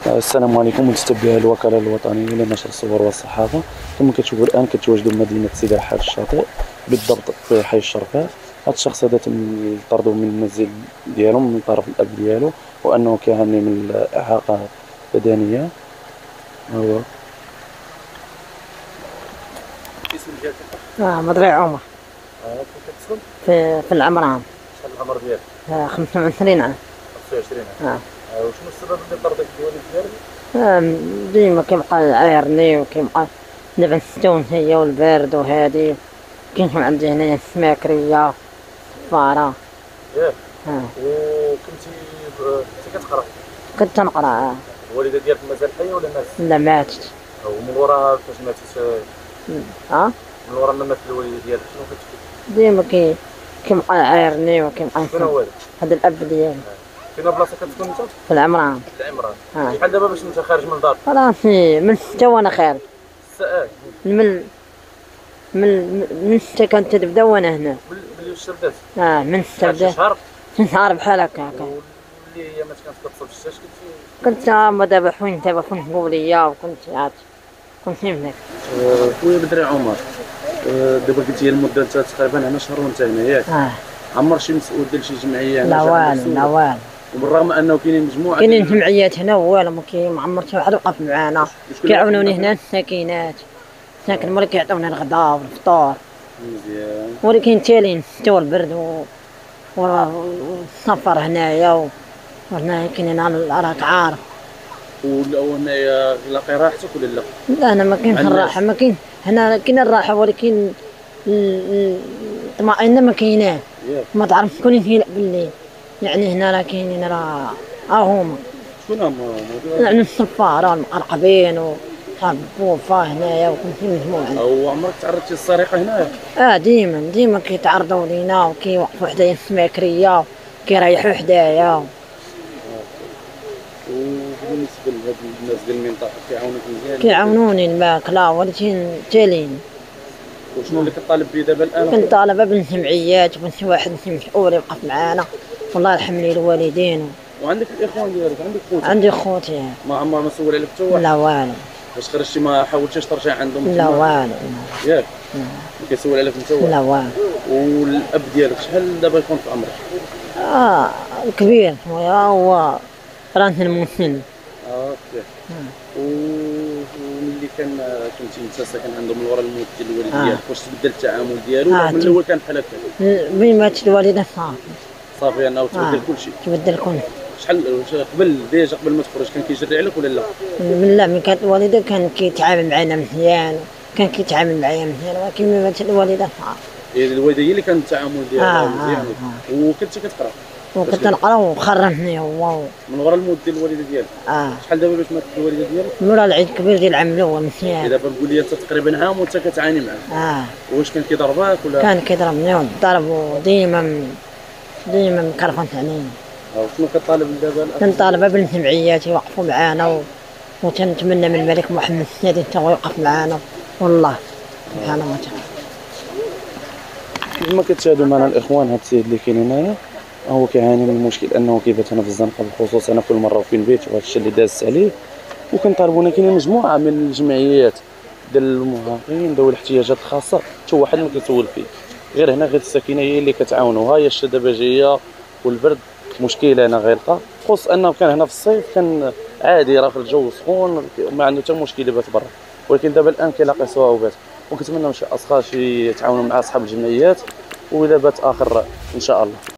السلام عليكم متتبعي الوكالة الوطنية لنشر الصور والصحافة. كما كتشوفوا الآن كتواجدوا بمدينة سيدي رحاب الشاطئ، بالضبط في حي الشرفاء. هذا الشخص هذا تم طرده من المنزل ديالو من طرف الأب ديالو، وأنه كيعاني من إعاقة بدنية. هو الاسم ديالك؟ مضري عمر. كيف كتسكن؟ في العمران. شحال العمر ديالك؟ 25 عام. 25 عام. وشنو السبب اللي طردك الوالد ديالك؟ ديما كيبقى يعايرني وكيبقى دابا الستون هي والبرد وهادي. كاين عندي هنايا السماكرية الصفارة. ياك. وكنتي كتقرا؟ كنت تنقرا. الوالده ديالك مازال حيه ولا ماتت؟ لا ماتت. ومن وراها فاش ماتت؟ من ورا ما ماتت الوالده ديالك شنو كتفكر؟ ديما كيبقى يعايرني وكيبقى. شكون هو هذا؟ هذا الاب ديالي. فين بلاصه كتكون انت؟ في العمران. في العمران. شحال دابا باش انت خارج من الدار؟ راسي من 6 وانا خارج. من 6 كنت تبدا وانا هنا. ملي واش بدات؟ من 6 بدات. شهر بحال هكا. واللي هي ما كانت كتصل في الشاش كنت ما دابا حوين دابا كنت نقوليه وكنت عاد كنت هناك. خويا بدري عمر، دابا قلتي المده تقريبا هنا شهر وانت هنا ياك؟ عمر شي مسؤول ديال شي جمعيه هنا؟ لا والو لا والو. وبالرغم انه كاينين مجموعه كاينين جمعيات هنا والو ما عمر حتى واحد وقف معانا. كيعاونوني هنا الساكنات، ساكن ملي كيعطيونا الغداء والفطور. مزيان. ولكن تالين حتى البرد والسفر هنايا وهنايا كاينين راك عارف. وهنايا لاقي راحتك ولا لا؟ لا انا ما كاينش الراحه، ما كاين هنا. كاين الراحه ولكن الطمأنينة ما كايناش. ما تعرف شكون يلعب بالليل. يعني هنا راه كاينين راه هما. شكون هما؟ يعني الصفارة المقرقبين وصاحب بوفا هنايا وكنت مجموعة. وعمرك تعرضتي للسرقة هنايا؟ ديما كيتعرضوا لينا وكيوقفوا حدايا السماكرية كيريحوا حدايا. وبالنسبة لهاد الناس ديال المنطقة كيعاونوك مزيان؟ كيعاونوني الماكلة ولكن تالين. وشنو اللي كطالب به دابا الآن؟ كنطالب بالجمعيات وشي واحد مسؤول يوقف معانا. والله يرحم لي الوالدين. وعندك الاخوان ديالك؟ عندك خوتك؟ عندي خوتي. ما عمر ما سول عليك حتى واحد؟ لا والو. فاش خرجتي ما حاولتيش ترجع عندهم؟ لا والو. ياك؟ ما كيسول عليك حتى واحد؟ لا والو. والاب ديالك شحال دابا يكون في عمرك؟ كبير هو رانت المسن. اوكي. وملي كنتي انت ساكن عندهم من وراء الموت ديال الوالد ديالك، واش تبدل التعامل ديالو ولا من الاول كان بحال هكا؟ ملي ماتت الوالده صافي انه تبدل كلشي؟ تبدل كلشي. شحال قبل ما تخرج كان كيجري عليك ولا لا؟ لا ملي كانت الوالده كان كيتعامل معنا مزيان، كان كيتعامل معايا مزيان، ولكن ملي ماتت الوالده صافي. الوالده هي اللي كان التعامل ديالها مزيان. وكنتي كتقرا؟ وكنت نقرا وخرجني هو من وراء الموت ديال الوالده ديالك. شحال دابا باش ماتت الوالده ديالك؟ من وراء العيد الكبير ديال العام الاول مزيان. دابا قول لي انت تقريبا عام وانت كتعاني معاه. واش كان كيضربك ولا؟ كان كيضربني وضرب وديما مكرفنت علينا. وشنو كطالب دابا؟ كنطالب بالجمعيات يوقفوا معانا وتنتمنى من الملك محمد السادس حتى هو يوقف معانا والله سبحانه وتعالى. كما كتشاهدوا معنا الاخوان، هذا السيد اللي كاين هنايا هو كيعاني من المشكل انه كيبات هنا في الزنقه، بالخصوص انا كل مره في البيت، وهذا الشيء اللي دازت عليه. وكنطالبوا كاينين مجموعه من الجمعيات ديال المعاقين ذوي الاحتياجات الخاصه، حتى واحد ما كيسول فيه. غير هنا غير الساكنه هي اللي كتعاونوا. ها هي الشدبجيه والبرد مشكله هنا غيلقى، خصوص انه كان هنا في الصيف كان عادي، راه في الجو سخون ما عنده حتى مشكل يبات برا، ولكن دابا الان كيلاقي صعوبات. وكنتمنى من شي اشخاص يتعاونوا مع اصحاب الجمعيات، واذا بات اخر ان شاء الله.